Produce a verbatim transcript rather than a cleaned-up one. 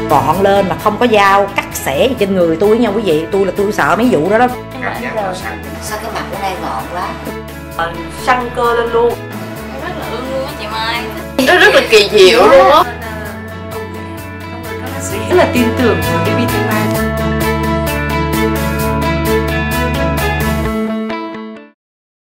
gọn lên mà không có dao cắt xẻ gì trên người tôi nha quý vị. Tôi là tôi sợ mấy vụ đó đó. Sao cái mặt bữa nay ngọn quá, à, săn cơ lên luôn. Rất là ưng luôn á chị Mai. Nó rất là kỳ diệu luôn á. Rất là tin tưởng vào bê bê Thanh Mai.